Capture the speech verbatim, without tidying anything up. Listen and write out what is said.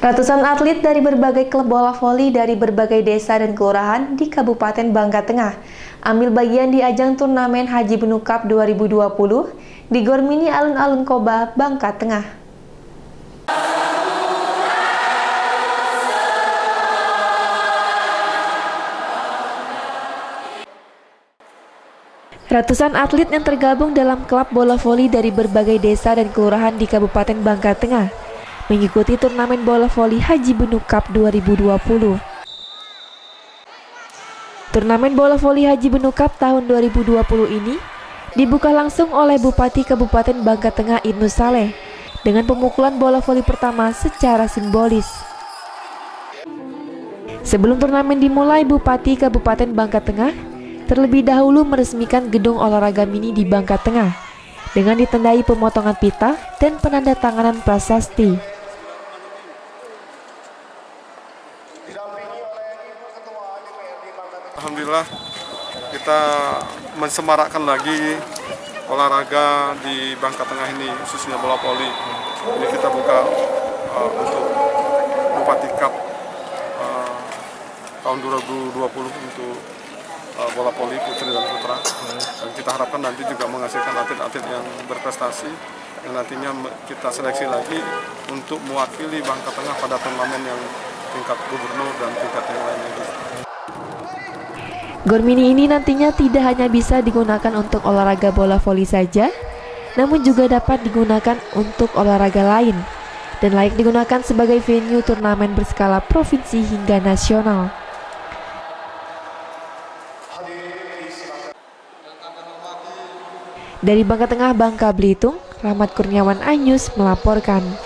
Ratusan atlet dari berbagai klub bola voli dari berbagai desa dan kelurahan di Kabupaten Bangka Tengah ambil bagian di ajang turnamen Haji Benu Cup dua ribu dua puluh di Gor Mini Alun-Alun Koba, Bangka Tengah. Ratusan atlet yang tergabung dalam klub bola voli dari berbagai desa dan kelurahan di Kabupaten Bangka Tengah mengikuti turnamen bola voli Haji Benu Cup dua ribu dua puluh. Turnamen bola voli Haji Benu Cup tahun dua ribu dua puluh ini dibuka langsung oleh Bupati Kabupaten Bangka Tengah Ibnu Saleh dengan pemukulan bola voli pertama secara simbolis. Sebelum turnamen dimulai, Bupati Kabupaten Bangka Tengah terlebih dahulu meresmikan gedung olahraga mini di Bangka Tengah dengan ditandai pemotongan pita dan penandatanganan prasasti. Alhamdulillah kita mensemarakkan lagi olahraga di Bangka Tengah ini, khususnya bola voli. Ini kita buka uh, untuk Bupati Cup uh, tahun dua ribu dua puluh untuk uh, bola voli putri dan putra. Dan kita harapkan nanti juga menghasilkan atlet-atlet yang berprestasi yang nantinya kita seleksi lagi untuk mewakili Bangka Tengah pada turnamen yang tingkat gubernur dan tingkat yang lainnya. Gor Mini ini nantinya tidak hanya bisa digunakan untuk olahraga bola voli saja, namun juga dapat digunakan untuk olahraga lain dan layak digunakan sebagai venue turnamen berskala provinsi hingga nasional. Dari Bangka Tengah, Bangka Belitung, Rahmat Kurniawan, iNews melaporkan.